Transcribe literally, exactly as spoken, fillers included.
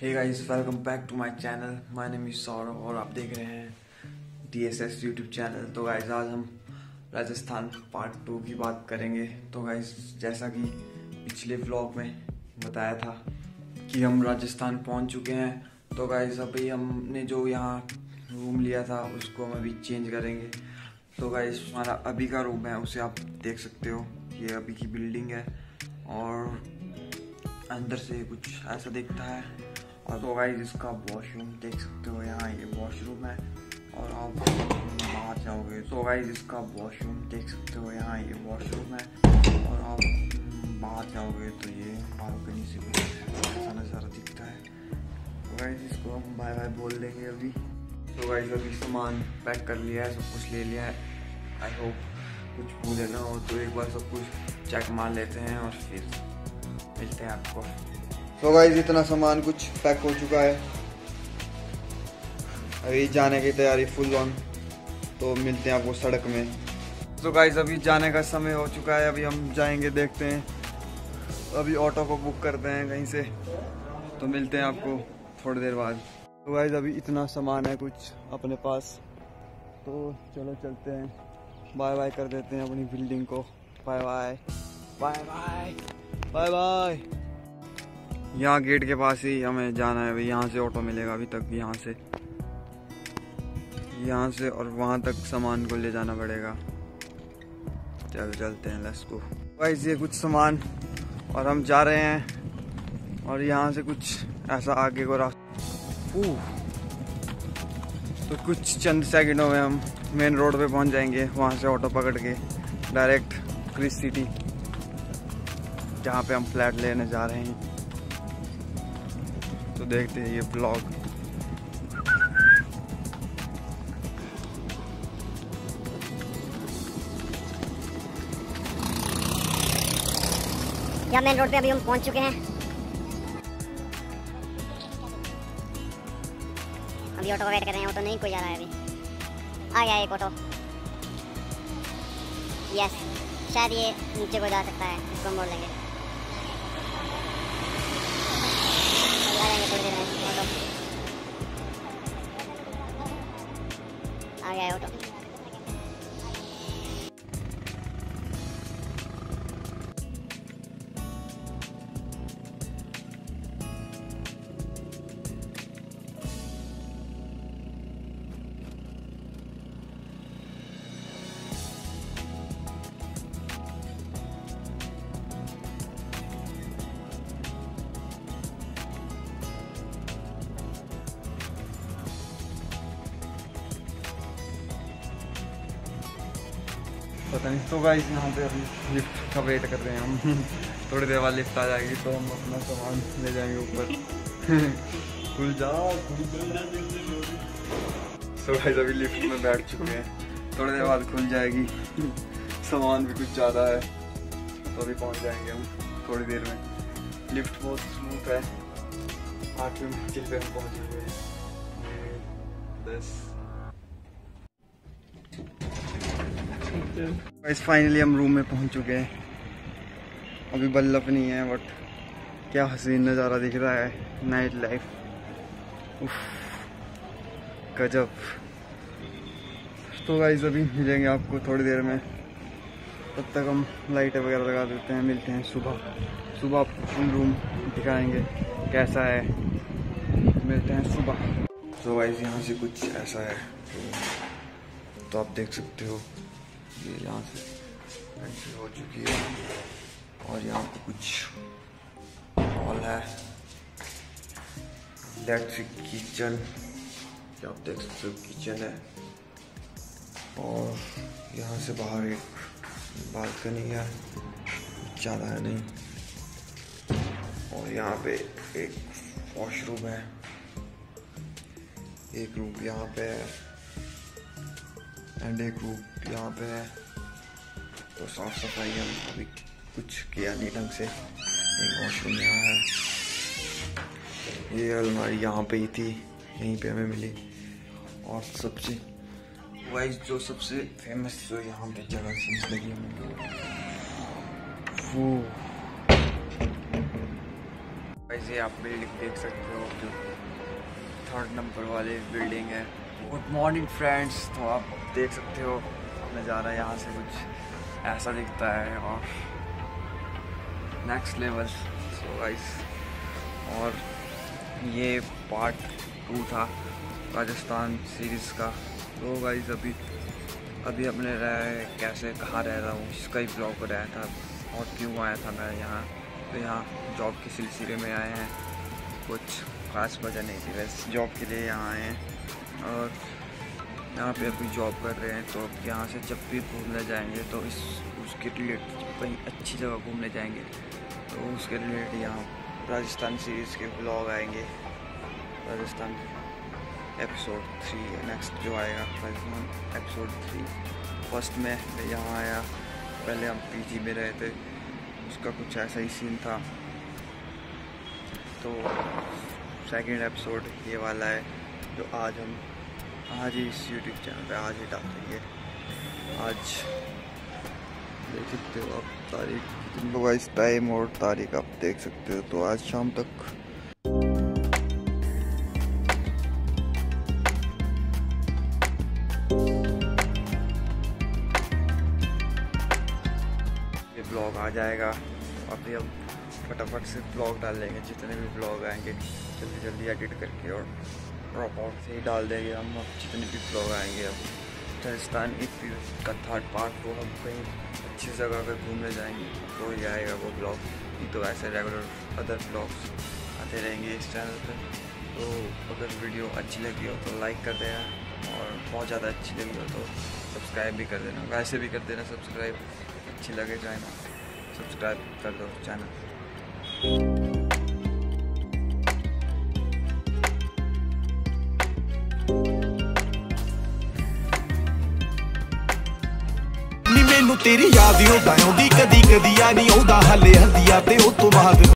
Hey guys, welcome back to my channel. My name is Saurabh और आप देख रहे हैं D S S YouTube channel. तो गाइस आज हम राजस्थान पार्ट टू की बात करेंगे। तो गाइस जैसा कि पिछले व्लॉग में बताया था कि हम राजस्थान पहुंच चुके हैं। तो गाइस अभी हमने जो यहाँ रूम लिया था उसको हम अभी चेंज करेंगे। तो गाइस हमारा अभी का रूम है उसे आप देख सकते हो, ये अभी की बिल्डिंग है और अंदर से कुछ ऐसा दिखता है। और तो गाइस इसका वॉशरूम देख सकते हो, यहाँ ये वॉशरूम है और आप बाहर जाओगे तो गाइस इसका वॉशरूम देख सकते हो, यहाँ ये वॉशरूम है और आप बाहर जाओगे तो ये बालकनी से भी ऐसा नज़ारा दिखता है। तो गाइस इसको हम बाय बाय बोल देंगे अभी। तो गाइस अभी सामान पैक कर लिया है, सब कुछ ले लिया है। आई होप कुछ भूले ना हो, तो एक बार सब कुछ चेक मार लेते हैं और फिर मिलते हैं आपको। तो गाइस इतना सामान कुछ पैक हो चुका है, अभी जाने की तैयारी फुल ऑन। तो मिलते हैं आपको सड़क में। तो गाइस अभी जाने का समय हो चुका है, अभी हम जाएंगे, देखते हैं अभी ऑटो को बुक करते हैं कहीं से। तो मिलते हैं आपको थोड़ी देर बाद। तो गाइस अभी इतना सामान है कुछ अपने पास, तो चलो चलते हैं, बाय बाय कर देते हैं अपनी बिल्डिंग को। Bye bye bye bye bye bye. यहाँ गेट के पास ही हमें जाना है, अभी यहाँ से ऑटो मिलेगा अभी तक, यहाँ से यहाँ से और वहाँ तक सामान को ले जाना पड़ेगा। चलो चलते हैं, लेट्स गो। गाइस ये कुछ सामान और हम जा रहे हैं और यहाँ से कुछ ऐसा आगे को रास्ता। तो कुछ चंद सेकंडों में हम मेन रोड पे पहुँच जाएंगे, वहाँ से ऑटो पकड़ के डायरेक्ट क्रिस सिटी, जहाँ पे हम फ्लैट लेने जा रहे हैं। तो देखते हैं ये ब्लॉग। यहाँ मेन रोड पे अभी हम पहुंच चुके हैं। अभी ऑटो का वेट कर रहे हैं, ऑटो नहीं कोई आ रहा है। अभी आ गया एक ऑटो, यस शायद ये नीचे को जा सकता है, इसको हम मोड़ लेंगे। आ जाएंगे थोड़ी देर में ऑटो, आ गया है ऑटो। पता नहीं। तो गाइस यहाँ पे अभी लिफ्ट का वेट कर रहे हैं हम थोड़ी देर बाद लिफ्ट आ जाएगी तो हम अपना सामान ले जाएंगे ऊपर खुल जा खुल जा। तो गाइस अभी लिफ्ट में बैठ चुके हैं, थोड़ी देर बाद खुल जाएगी। सामान भी कुछ ज़्यादा है तो अभी पहुँच जाएंगे हम थोड़ी देर में। लिफ्ट बहुत स्मूथ है, आठ मिनट पे हम पहुँच चुके हैं। बस गाइस फाइनली हम रूम में पहुंच चुके हैं। अभी बल्ब नहीं है बट क्या हसीन नज़ारा दिख रहा है, नाइट लाइफ, उफ गजब। तो गाइस अभी मिलेंगे आपको थोड़ी देर में, तब तक हम लाइटें वगैरह लगा देते हैं। मिलते हैं सुबह सुबह आपको रूम दिखाएंगे कैसा है, मिलते हैं सुबह। तो गाइस यहाँ से कुछ ऐसा है, तो आप देख सकते हो ये यहाँ से एंट्री हो चुकी है और यहाँ पे कुछ हॉल है, इलेक्ट्रिक किचन, आप देख सकते हो किचन है और यहाँ से बाहर एक बालकनी है, ज़्यादा है नहीं, और यहाँ पे एक वॉशरूम है, एक रूम यहाँ पे है एंड एक रूम यहाँ पे है। तो साफ सफाई हम अभी कुछ किया नहीं ढंग से। एक वॉशरूम यहाँ है, ये अलमारी यहाँ पे ही थी, यहीं पे हमें मिली। और सबसे वाइज जो सबसे फेमस जो यहाँ पे जगह से लगी हमें वो वैसे आप बिल्डिंग देख सकते हो, जो थर्ड नंबर वाली बिल्डिंग है। Good morning friends. तो आप देख सकते हो नज़ारा यहाँ से कुछ ऐसा दिखता है और नेक्स्ट लेवल। सो गाइस, और ये पार्ट टू था राजस्थान सीरीज़ का। तो गाइस अभी अभी हमने रहा कैसे कहाँ रह रहा हूँ इसका ही ब्लॉग रहा था और क्यों आया था मैं यहाँ। तो यहाँ जॉब के सिलसिले में आए हैं, कुछ खास वजह नहीं थी, वैसे जॉब के लिए यहाँ आए हैं और यहाँ पे अभी जॉब कर रहे हैं। तो यहाँ से जब भी घूमने जाएंगे तो इस उसके रिलेटेड कहीं अच्छी जगह घूमने जाएंगे तो उसके रिलेटेड यहाँ राजस्थान सीरीज़ के ब्लॉग आएंगे। राजस्थान एपिसोड थ्री नेक्स्ट जो आएगा, राजस्थान एपिसोड थ्री। फर्स्ट में यहाँ आया, पहले हम पीजी में रहे थे, उसका कुछ ऐसा ही सीन था। तो सेकंड एपिसोड ये वाला है जो आज हम आज ही इस यूट्यूब चैनल पे आज ही डाल देंगे। आज देख सकते हो आप तारीख, तो इस टाइम और तारीख आप देख सकते हो। तो आज शाम तक ये ब्लॉग आ जाएगा। अभी हम फटाफट से ब्लॉग डाल देंगे, जितने भी ब्लॉग आएंगे जल्दी जल्दी एडिट करके और ड्रॉप आउट से ही डाल देंगे हम। अब जितने भी ब्लॉग आएंगे अब राजस्थान ईपी का थर्ड पार्ट, वो हम कहीं अच्छी जगह पे घूमने जाएंगे तो ही आएगा वो ब्लॉग। नहीं तो ऐसे रेगुलर अदर ब्लॉग्स आते रहेंगे इस चैनल पे। तो अगर वीडियो अच्छी लगी हो तो लाइक कर देना और बहुत ज़्यादा अच्छी लगी हो तो सब्सक्राइब भी कर देना। वैसे भी कर देना सब्सक्राइब, अच्छी लगे चाहे ना सब्सक्राइब कर दो चैनल। ਮੈਨੂੰ ਤੇਰੀ ਯਾਦ ਹੀ ਉਦਾਂ ਆਉਂਦੀ, ਕਦੀ ਕਦੀ ਆ ਨਹੀਂ ਆਉਂਦਾ ਹਾਲੇ ਹੰਦੀਆਂ ਤੇ ਉਹ ਤੋਂ ਬਾਅਦ